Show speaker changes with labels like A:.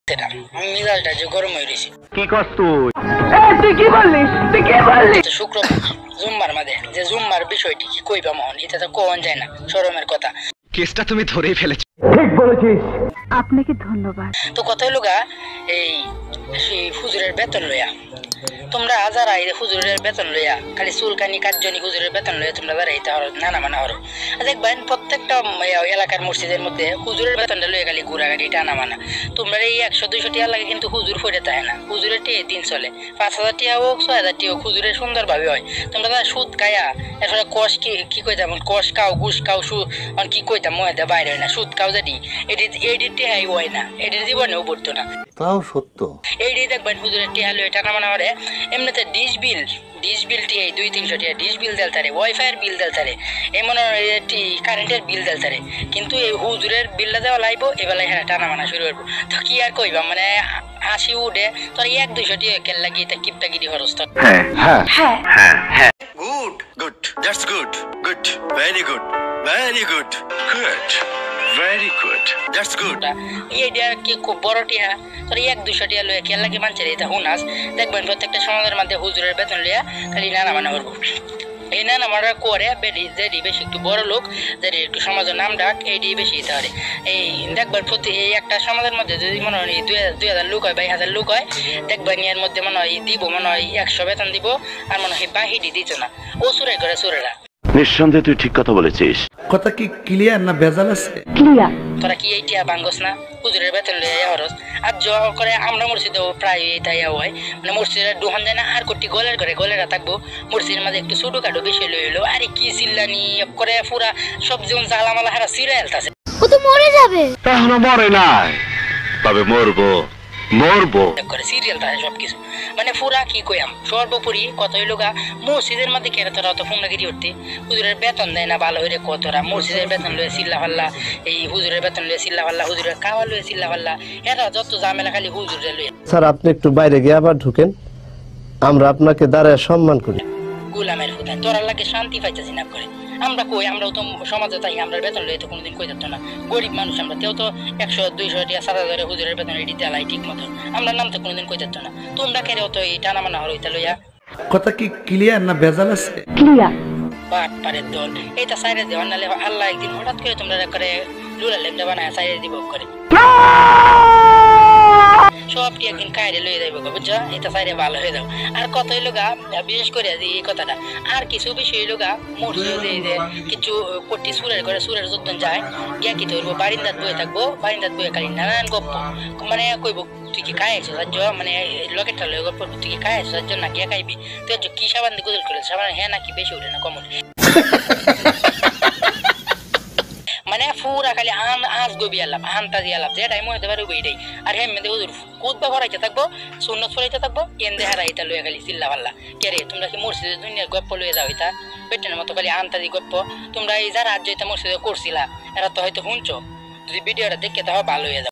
A: সেটা আমি মিজাজটা যে গরম হয়ে রয়েছে।
B: কি করছ তুই কি বললি
A: শুক্রবার জুম্মার মাঝে যে জুম্মার বিষয়টি কি কইবা মোহন, এটা তো কোন যায় না, শরমের কথা।
C: কেসটা তুমি ধরেই ফেলেছো।
B: ঠিক বলেছিস।
D: আপনাকে ধন্যবাদ।
A: তো কত হইল গা, এই সেই হুজুরের বেতন লইয়া তোমরা যারা এই হুজুরের বেতন লইয়া খালি চুলকানি কার্যনি হুজুরের বেতন লইয়া তোমরা যারা এইটা নানা মানা হরো, দেখবেন প্রত্যেকটা এলাকার মসজিদের মধ্যে হুজুরের বেতনটা লইয়া খালি ঘোরাঘাটি টানা মানা। তোমরা এই 100-200 টাকা লাগে কিন্তু হুজুর ফেরে থাকে না, হুজুরের টিয়ে দিন চলে। 5,000 টাকা হোক 6,000 টাকা হোক হুজুরের সুন্দরভাবে হয়। তোমরা যারা সুদ খায়া এরপরে কষ কি কইতাম, কষ খাও ঘুষ খাও কি কইতাম ময়দা বাইরে হয় না, সুদ খাও যেটি এটি টেহাই হয় না, এটির জীবনেও পড়তো না।
E: তাও সত্য।
A: এইটি দেখবেন হুজুরের টেহা লইয়া টানা মানা হরে। এমনিতে ডিশ বিল টিয়ে 200-300 টাকা ডিশ বিল দেলতারে, ওয়াইফাইয়ের বিল দেলতারে, এমন কারেন্টের বিল দেলতারে, কিন্তু এই হুজুরের বিলটা দেওয়া লাগবো এবেলায় হ্যাঁ টানা মানা শুরু করবো। তো কি আর কইবা, মানে হাসি উঠে তোর 100-200 টাকা কেন লাগিয়ে তা কিপটাগিরি খরচ তোর।
F: Good, good. That's good. Good. Very good. Very good. Good. Very good. That's good.
A: এইটা কি খুব বড় টিহা, তোর 100-200 টাকা লইয়া কেন লাগে মানছে এটা হুনাস। দেখবেন প্রত্যেকটা সমাজের মধ্যে হুজুরের বেতন লইয়া খালি নানা মানা করবো। এই নানা মানা করে যেটি বেশি একটু বড় লোক, যেটি একটু সমাজের নাম ডাক, এইটি বেশি দিতে পারে। এই দেখবেন প্রতি এই একটা সমাজের মধ্যে যদি মনে হয় 2,000 লোক হয় 22,000 লোক হয়, দেখবেন এর মধ্যে মনে হয় দিব মনে হয় 100 বেতন দিব, আর মনে হয় বাহিরি দিত না, ও চুরাই করে চুরেরা।
G: নিঃসন্দেহে তুই ঠিক কথা বলেছিস।
E: কথা কি ক্লিয়ার না ভেজাল আছে?
D: ক্লিয়ার।
A: তোরা কি এইটা ভাঙ্গস না হুজুরের বেতন লইয়া হরস। আর জল করে আমরা মসজিদেও প্রায় এইটাই হয়, মানে মসজিদের ডুহান যায় না, আর কোটি গলের করে গলেরা থাকবো মসজিদের মাঝে একটু ছোটো কাটো বেশি লই হইলো, আরে কি চিল্লানি করে পুরা সব যেমন জ্বালামালা হারা চিরা হেলতাছে।
D: ও তো মরে যাবে।
G: এখনো মরে নাই, তবে মরবো।
A: করে সিরিয়াল থাকে সবকিছু, মানে পুরা কি কইয়াম। সর্বোপরি কত হইলো গা, মসজিদের মধ্যে কেন তোরা অত ফোনগিরি উঠতে, হুজুরের বেতন দেয় না ভালো হইরে কতরা, মসজিদের বেতন লয়ে চিল্লা ফাল্লা, এই হুজুরের বেতন লয়ে চিল্লা ফাল্লা, হুজুরের খাওয়া লয়ে চিল্লা ফাল্লা, এরা যত ঝামেলা খালি হুজুরের লয়ে।
H: স্যার আপনি একটু বাইরে গিয়ে আবার ঢুকেন, আমরা আপনাকে দাঁড়ায় সম্মান করি।
A: গুলামের হুদায় তোরা লাগে শান্তি পাইতেছি না করে। আমরা কই, আমরাও তো সমাজে তাই, আমরা বেতন লইতে কোনোদিন কই থাকতো না, গরিব মানুষ আমরা, তেও তো 100-200 টাকা 7,000 হুজুরের বেতন এটি দেলাই ঠিক মতো, আমরা নাম তো কোনোদিন কই থাকতো না। তোমরা কেরেও তো এই টানা মানা হইতে লইয়া।
E: কথা কি ক্লিয়ার না ভেজাল আছে?
D: ক্লিয়ার।
A: বাট পারের দল এইটা সাইরে দেওয়ার নালে আল্লাহ একদিন হঠাৎ করে তোমরা করে লুলা লেমটা বানায় সাইরে দিব করে সবটি একদিন কায়রে লইয়ে যাইব, বুঝছো? এটা সাইরে ভালো হয়ে যাও। আর কত হইলো গা, বিশেষ করে যে এই কথাটা আর কিছু বিষয় হইলো গা, মসজিদে যে কিছু কোটি সুরের করে সুরের যতন যায় গিয়া কি ধরবো, বারিন্দাত বয়ে থাকবো, বারিন্দাত বয়ে খালি নানান গপ্প, মানে কইব তুই কি খাই আছো সাহায্য, মানে লকেটটা লয়ে গপ্প, তুই কি খাই আছো সাহায্য না গিয়া খাইবি, তুই কি সাবান দিয়ে গোসল করে, সাবান হ্যাঁ নাকি বেশি উঠে না কমন, মানে পুরা খালি আজ গবি আলাপ আনতা দিয়ে আলাপ যেটাই মনে পারবো এইটাই। আর হ্যাঁ মেয়েদের হুজুর কুদবা ভরাইতে থাকবো, সুন্নত ফরাইতে থাকবো, এন্দে হারা এটা লইয়া খালি চিল্লা পাল্লা। কে রে তোমরা কি মসজিদের দুনিয়ার গপ্প লইয়া যাও, এটা পেটের মতো খালি আনতা দিয়ে গপ্প। তোমরা এই যারা আজ যেটা মসজিদে করছিলা এরা তো হয়তো শুনছো, যদি ভিডিওটা দেখে তাহলে ভালো হয়ে যাবে।